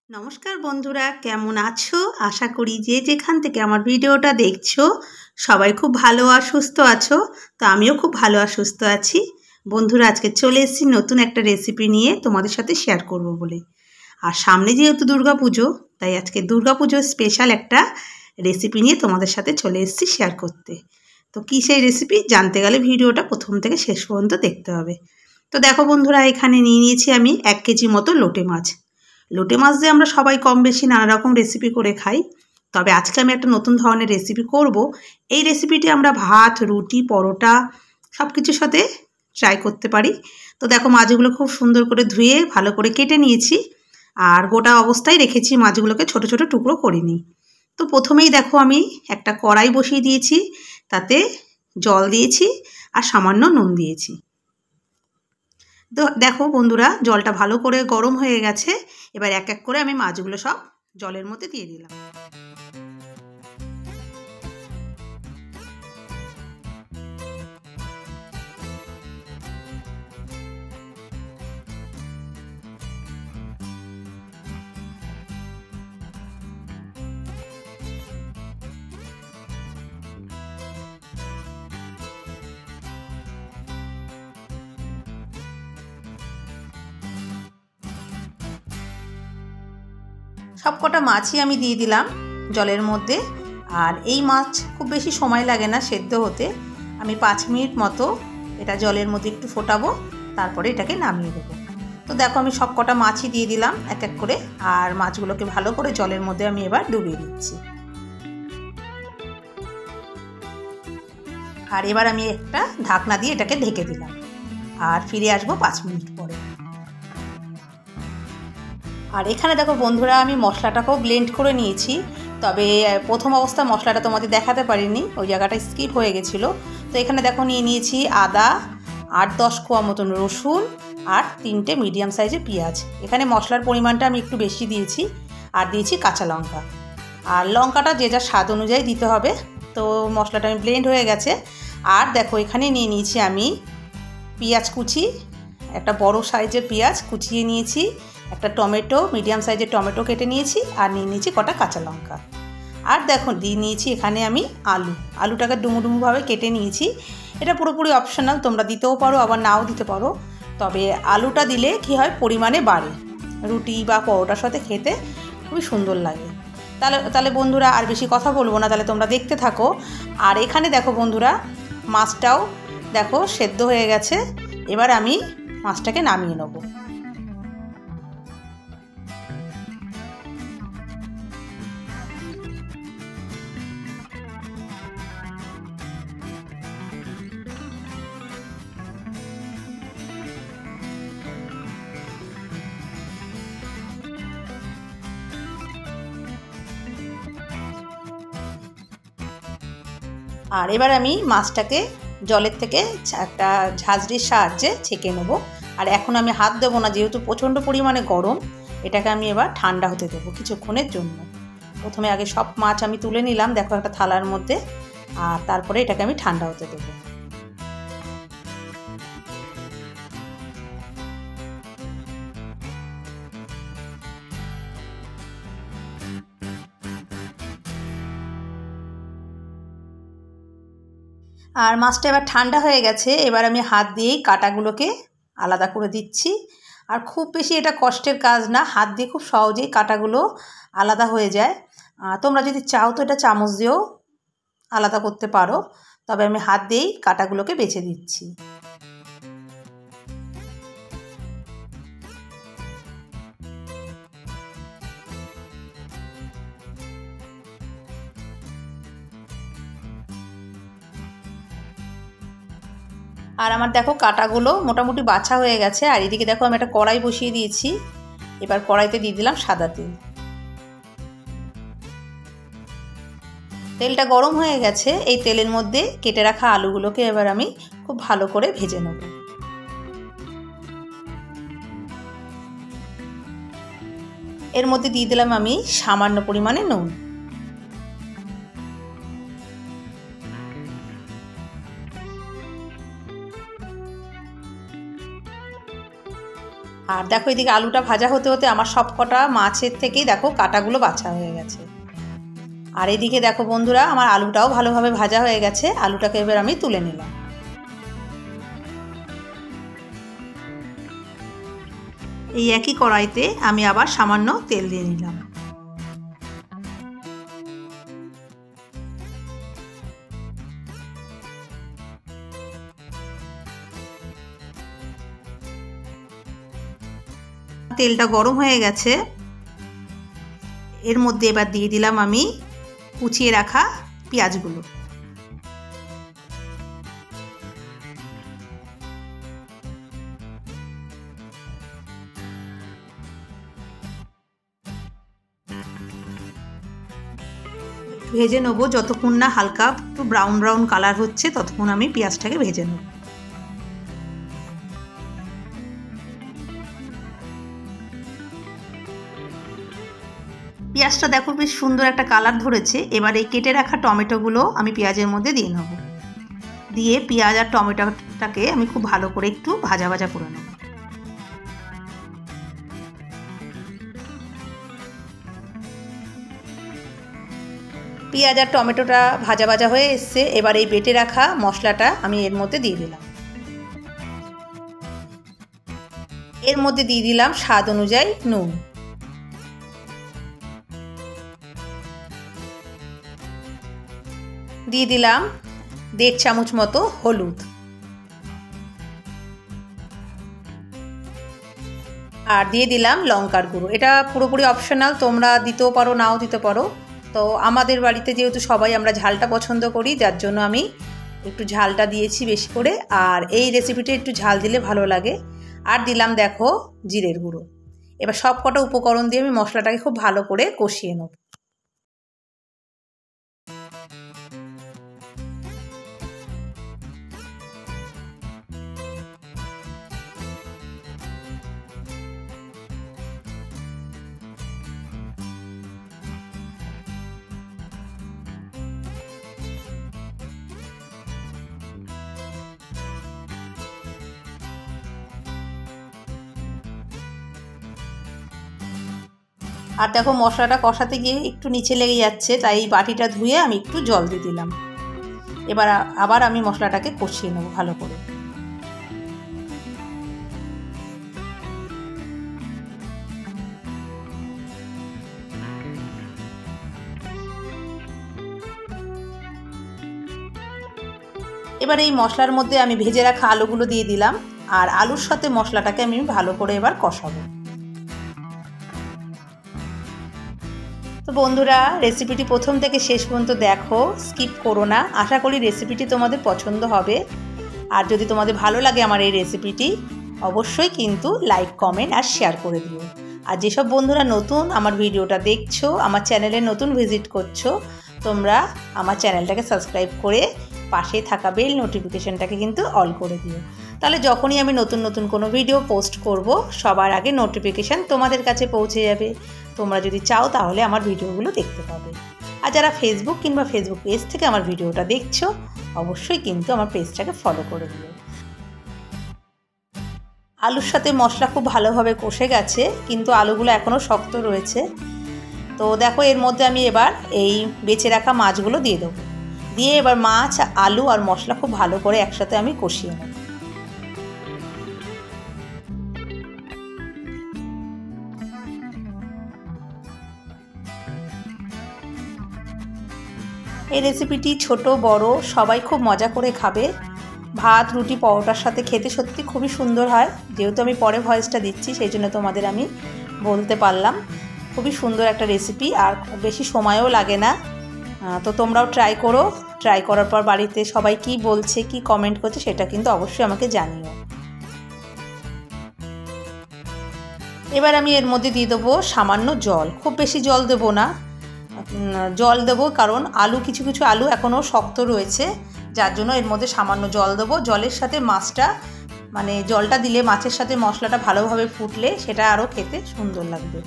নমস্কার বন্ধুরা, কেমন আছো? আশা করি যে যেখান থেকে আমার ভিডিওটা দেখছো সবাই খুব ভালো আর সুস্থ আছো। তো আমিও খুব ভালো আর সুস্থ আছি। বন্ধুরা, আজকে চলে এসেছি নতুন একটা রেসিপি নিয়ে তোমাদের সাথে শেয়ার করব বলে। আর সামনে যেহেতু দুর্গাপুজো, তাই আজকে দুর্গাপুজোর স্পেশাল একটা রেসিপি নিয়ে তোমাদের সাথে চলে এসেছি শেয়ার করতে। তো কী সেই রেসিপি জানতে গেলে ভিডিওটা প্রথম থেকে শেষ পর্যন্ত দেখতে হবে। তো দেখো বন্ধুরা, এখানে নিয়ে নিয়েছি আমি 1 কেজি মতো লোটে মাছ। লোটে মাছ দিয়ে আমরা সবাই কম বেশি নানা রকম রেসিপি করে খাই, তবে আজকে আমি একটা নতুন ধরনের রেসিপি করব। এই রেসিপিটি আমরা ভাত, রুটি, পরোটা সব কিছুর সাথে ট্রাই করতে পারি। তো দেখো, মাছগুলো খুব সুন্দর করে ধুয়ে ভালো করে কেটে নিয়েছি, আর গোটা অবস্থায় রেখেছি, মাছগুলোকে ছোট ছোট টুকরো করে নিই। তো প্রথমেই দেখো, আমি একটা কড়াই বসিয়ে দিয়েছি, তাতে জল দিয়েছি আর সামান্য নুন দিয়েছি। তো দেখো বন্ধুরা, জলটা ভালো করে গরম হয়ে গেছে। এবার এক এক করে আমি মাছগুলো সব জলের মধ্যে দিয়ে দিলাম। সব কটা মাছই আমি দিয়ে দিলাম জলের মধ্যে। আর এই মাছ খুব বেশি সময় লাগে না সেদ্ধ হতে। আমি 5 মিনিট মতো এটা জলের মধ্যে একটু ফোটাবো, তারপরে এটাকে নামিয়ে দেবো। তো দেখো, আমি সব কটা মাছই দিয়ে দিলাম এক এক করে, আর মাছগুলোকে ভালো করে জলের মধ্যে আমি এবার ডুবিয়ে দিচ্ছি। আর এবার আমি একটা ঢাকনা দিয়ে এটাকে ঢেকে দিলাম, আর ফিরে আসবো 5 মিনিট পরে। আর এখানে দেখো বন্ধুরা, আমি মশলাটাকেও ব্লেন্ড করে নিয়েছি, তবে প্রথম অবস্থা মশলাটা তোমাদের দেখাতে পারিনি, ওই জায়গাটা স্কিপ হয়ে গেছিলো। তো এখানে দেখো নিয়ে নিয়েছি আদা, 8-10 কোয়া মতন রসুন, আর 3টে মিডিয়াম সাইজের পেঁয়াজ। এখানে মশলার পরিমাণটা আমি একটু বেশি দিয়েছি, আর দিয়েছি কাঁচা লঙ্কা। আর লঙ্কাটা যে যা স্বাদ অনুযায়ী দিতে হবে। তো মশলাটা আমি ব্লেন্ড হয়ে গেছে। আর দেখো, এখানে নিয়ে নিয়েছি আমি পেঁয়াজ কুচি, একটা বড় সাইজের পেঁয়াজ কুচিয়ে নিয়েছি, একটা টমেটো, মিডিয়াম সাইজের টমেটো কেটে নিয়েছি, আর নিয়ে নিয়েছি কটা কাঁচা লঙ্কা। আর দেখো, দিয়ে নিয়েছি এখানে আমি আলুটাকে ডুমু ডুমুভাবে কেটে নিয়েছি। এটা পুরোপুরি অপশনাল, তোমরা দিতেও পারো আবার নাও দিতে পারো, তবে আলুটা দিলে কি হয়, পরিমাণে বাড়ে, রুটি বা পরোটার সাথে খেতে খুবই সুন্দর লাগে। তাহলে বন্ধুরা, আর বেশি কথা বলবো না, তাহলে তোমরা দেখতে থাকো। আর এখানে দেখো বন্ধুরা, মাছটাও দেখো সেদ্ধ হয়ে গেছে। এবার আমি মাছটাকে নামিয়ে নেব। আর এবার আমি মাছটাকে জলের থেকে একটা ঝাঁঝরির সাহায্যে ছেঁকে নেবো। আর এখন আমি হাত দেবো না, যেহেতু প্রচণ্ড পরিমাণে গরম। এটাকে আমি এবার ঠান্ডা হতে দেবো কিছুক্ষণের জন্য। প্রথমে আগে সব মাছ আমি তুলে নিলাম দেখো একটা থালার মধ্যে, আর তারপরে এটাকে আমি ঠান্ডা হতে দেবো। আর মাছটা এবার ঠান্ডা হয়ে গেছে। এবার আমি হাত দিয়েই কাঁটাগুলোকে আলাদা করে দিচ্ছি। আর খুব বেশি এটা কষ্টের কাজ না, হাত দিয়ে খুব সহজেই কাঁটাগুলো আলাদা হয়ে যায়। তোমরা যদি চাও তো এটা চামচ দিয়েও আলাদা করতে পারো, তবে আমি হাত দিয়েই কাঁটাগুলোকে বেছে দিচ্ছি। আর আমার দেখো কাঁটাগুলো মোটামুটি বাছা হয়ে গেছে। আর এদিকে দেখো, আমি একটা কড়াই বসিয়ে দিয়েছি। এবার কড়াইতে দিয়ে দিলাম সাদা তেল। তেলটা গরম হয়ে গেছে। এই তেলের মধ্যে কেটে রাখা আলুগুলোকে এবার আমি খুব ভালো করে ভেজে নেব। এর মধ্যে দিয়ে দিলাম আমি সামান্য পরিমাণে নুন। আর দেখো এদিকে আলুটা ভাজা হতে হতে আমার সব কটা মাছের থেকেই দেখো কাঁটাগুলো বাছা হয়ে গেছে। আর এদিকে দেখো বন্ধুরা আমার আলুটাও ভালোভাবে ভাজা হয়ে গেছে। আলুটাকে এবার আমি তুলে নিলাম। এই একই কড়াইতে আমি আবার সামান্য তেল দিয়ে নিলাম। তেলটা গরম হয়ে গেছে, এর মধ্যে এবার দিয়ে দিলাম আমি কুচিয়ে রাখা পেঁয়াজগুলো। ভেজে নেবো যতক্ষণ না হালকা একটু ব্রাউন ব্রাউন কালার হচ্ছে, ততক্ষণ আমি পেঁয়াজটাকে ভেজে নেব। পেঁয়াজটা দেখো বেশ সুন্দর একটা কালার ধরেছে। এবার এই কেটে রাখা টমেটোগুলো আমি পেঁয়াজের মধ্যে দিয়ে নেব। দিয়ে পেঁয়াজ আর টমেটোটাকে আমি খুব ভালো করে একটু ভাজা ভাজা করে নেব। পেঁয়াজ আর টমেটোটা ভাজা ভাজা হয়ে এসছে। এবার এই বেটে রাখা মশলাটা আমি এর মধ্যে দিয়ে দিলাম। এর মধ্যে দিয়ে দিলাম স্বাদ অনুযায়ী নুন। দিয়ে দিলাম 1.5 চামচ মতো হলুদ। আর দিয়ে দিলাম লঙ্কার গুঁড়ো। এটা পুরোপুরি অপশনাল, তোমরা দিতেও পারো নাও দিতে পারো। তো আমাদের বাড়িতে যেহেতু সবাই আমরা ঝালটা পছন্দ করি, যার জন্য আমি একটু ঝালটা দিয়েছি বেশি করে। আর এই রেসিপিটা একটু ঝাল দিলে ভালো লাগে। আর দিলাম দেখো জিরের গুঁড়ো। এবার সব কটা উপকরণ দিয়ে আমি মশলাটাকে খুব ভালো করে কষিয়ে নেব। আর দেখো মশলাটা কষাতে গিয়ে একটু নিচে লেগে যাচ্ছে, তাই এই বাটিটা ধুয়ে আমি একটু জল দিয়ে দিলাম। এবার আবার আমি মশলাটাকে কষিয়ে নেব ভালো করে। এবার এই মশলার মধ্যে আমি ভেজে রাখা আলুগুলো দিয়ে দিলাম। আর আলুর সাথে মশলাটাকে আমি ভালো করে এবার কষাবো। তো বন্ধুরা রেসিপিটি প্রথম থেকে শেষ পর্যন্ত দেখো, স্কিপ করো না। আশা করি রেসিপিটি তোমাদের পছন্দ হবে। আর যদি তোমাদের ভালো লাগে আমার এই রেসিপিটি, অবশ্যই কিন্তু লাইক কমেন্ট আর শেয়ার করে দিও। আর যেসব বন্ধুরা নতুন আমার ভিডিওটা দেখছো, আমার চ্যানেলে নতুন ভিজিট করছো, তোমরা আমার চ্যানেলটাকে সাবস্ক্রাইব করে পাশে থাকা বেল নোটিফিকেশনটাকে কিন্তু অল করে দিও। তাহলে যখনই আমি নতুন নতুন কোনো ভিডিও পোস্ট করব, সবার আগে নোটিফিকেশান তোমাদের কাছে পৌঁছে যাবে। তোমরা যদি চাও তাহলে আমার ভিডিওগুলো দেখতে পাবে। আর যারা ফেসবুক কিংবা ফেসবুক পেজ থেকে আমার ভিডিওটা দেখছো, অবশ্যই কিন্তু আমার পেজটাকে ফলো করে দিও। আলুর সাথে মশলা খুব ভালোভাবে কষে গেছে, কিন্তু আলুগুলো এখনও শক্ত রয়েছে। তো দেখো এর মধ্যে আমি এবার এই বেঁচে রাখা মাছগুলো দিয়ে দেবো। দিয়ে এবার মাছ, আলু আর মশলা খুব ভালো করে একসাথে আমি কষিয়ে নেব। এই রেসিপিটি ছোট বড় সবাই খুব মজা করে খাবে। ভাত, রুটি, পরোটার সাথে খেতে সত্যি খুবই সুন্দর হয়। যেহেতু আমি পরে ভয়েসটা দিচ্ছি, সেই জন্য তোমাদের আমি বলতে পারলাম। খুবই সুন্দর একটা রেসিপি, আর বেশি সময়ও লাগে না। তো তোমরাও ট্রাই করো। ট্রাই করার পর বাড়িতে সবাই কি বলছে, কি কমেন্ট করছে, সেটা কিন্তু অবশ্যই আমাকে জানিও। এবার আমি এর মধ্যে দিয়ে দেবো সামান্য জল। খুব বেশি জল দেবো না, জল দেবো কারণ আলু কিছু কিছু আলু এখনও শক্ত রয়েছে, যার জন্য এর মধ্যে সামান্য জল দেবো। জলের সাথে মাছটা, মানে জলটা দিলে মাছের সাথে মশলাটা ভালোভাবে ফুটলে সেটা আরও খেতে সুন্দর লাগবে।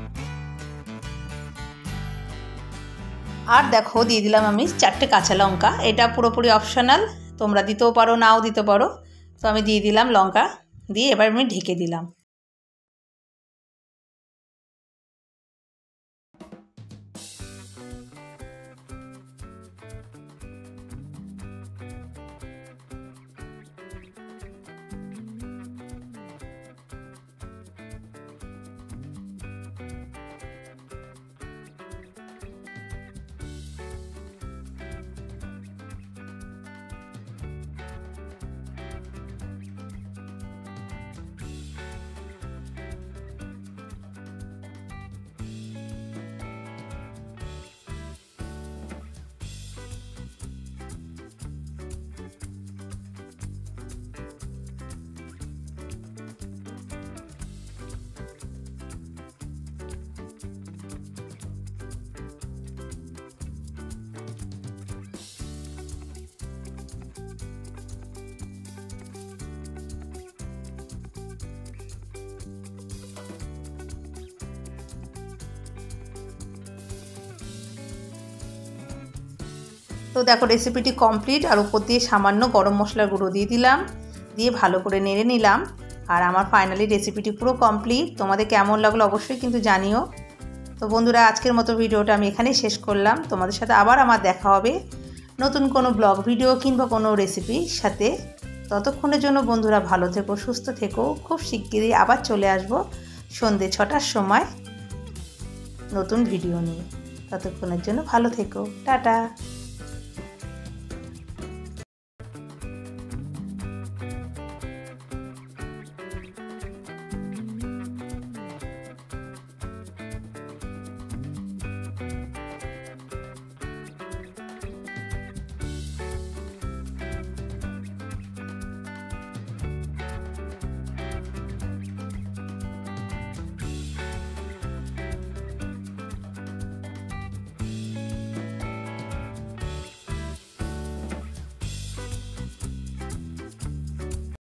আর দেখো দিয়ে দিলাম আমি 4টে কাঁচা লঙ্কা। এটা পুরোপুরি অপশনাল, তোমরা দিতেও পারো নাও দিতে পারো। তো আমি দিয়ে দিলাম লঙ্কা, দিয়ে এবার আমি ঢেকে দিলাম। তো দেখো রেসিপিটি কমপ্লিট। আর উপর দিয়ে সামান্য গরম মশলার গুঁড়ো দিয়ে দিলাম, দিয়ে ভালো করে নেড়ে নিলাম। আর আমার ফাইনালি রেসিপিটি পুরো কমপ্লিট। তোমাদের কেমন লাগলো অবশ্যই কিন্তু জানিও। তো বন্ধুরা, আজকের মতো ভিডিওটা আমি এখানেই শেষ করলাম। তোমাদের সাথে আবার আমার দেখা হবে নতুন কোনো ব্লগ ভিডিও কিংবা কোনো রেসিপির সাথে। ততক্ষণের জন্য বন্ধুরা ভালো থেকো, সুস্থ থেকো। খুব শিগগিরই আবার চলে আসবো সন্ধ্যে 6টার সময় নতুন ভিডিও নিয়ে। ততক্ষণের জন্য ভালো থেকো, টাটা।